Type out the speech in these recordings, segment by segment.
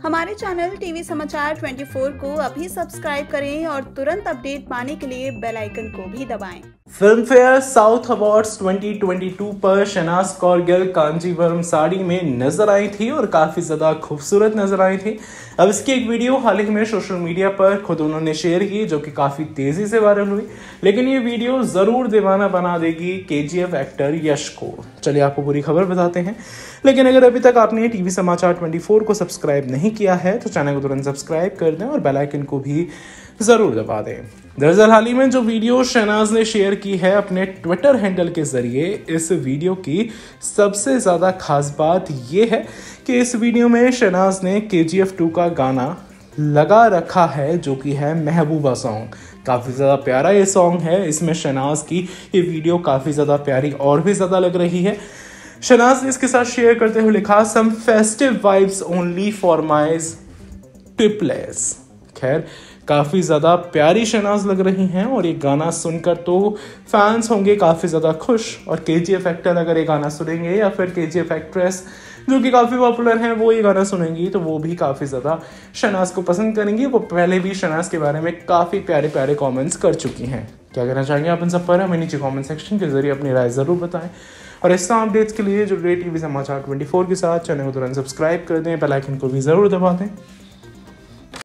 हमारे channel TV समाचार 24 को अभी सब्सक्राइब करें और तुरंत अपडेट पाने के लिए बेल आइकन को भी दबाएं। फिल्म फेयर साउथ अवार्ड्स 2022 पर शहनाज कौर गिल कांजीवरम साड़ी में नजर आई थी और काफी ज्यादा खूबसूरत नजर आई थी। अब इसकी एक वीडियो हाल ही में सोशल मीडिया पर खुद उन्होंने शेयर की, जो कि काफी तेजी से वायरल हुई। लेकिन ये वीडियो जरूर दीवाना बना देगी केजीएफ एक्टर यश को। चलिए आपको पूरी खबर बताते हैं। लेकिन अगर अभी तक आपने टीवी समाचार 24 को सब्सक्राइब नहीं किया है तो चैनल को तुरंत सब्सक्राइब कर दें और बेल आइकन को भी जरूर दबा दें। दरअसल हाल ही में जो वीडियो शहनाज ने शेयर की है अपने ट्विटर हैंडल के जरिए, इस वीडियो की सबसे ज्यादा खास बात यह है कि इस वीडियो में शहनाज ने KGF 2 का गाना लगा रखा है, जो कि है महबूबा सॉन्ग। काफी ज्यादा प्यारा ये सॉन्ग है। इसमें शहनाज की ये वीडियो काफी ज्यादा प्यारी और भी ज्यादा लग रही है। शहनाज ने इसके साथ शेयर करते हुए लिखा, some festive vibes only for my triplets. खैर काफ़ी ज़्यादा प्यारी शहनाज लग रही हैं और ये गाना सुनकर तो फैंस होंगे काफ़ी ज़्यादा खुश। और KGF एक्टर अगर ये गाना सुनेंगे या फिर KGF एक्ट्रेस जो कि काफ़ी पॉपुलर हैं वो ये गाना सुनेंगी तो वो भी काफ़ी ज़्यादा शहनाज को पसंद करेंगी। वो पहले भी शहनाज के बारे में काफ़ी प्यारे प्यारे कॉमेंट्स कर चुकी हैं। क्या कहना चाहेंगे आप इन सब पर? हमें नीचे कॉमेंट सेक्शन के जरिए अपनी राय ज़रूर बताएं। और इस तरह अपडेट्स के लिए जुड़े टीवी समाचार 24 के साथ चैनल को तुरंत सब्सक्राइब कर दें, बेल आइकन को भी ज़रूर दबा दें।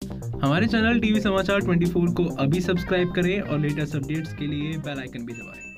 हमारे चैनल टीवी समाचार 24 को अभी सब्सक्राइब करें और लेटेस्ट अपडेट्स के लिए बेल आइकन भी दबाएं।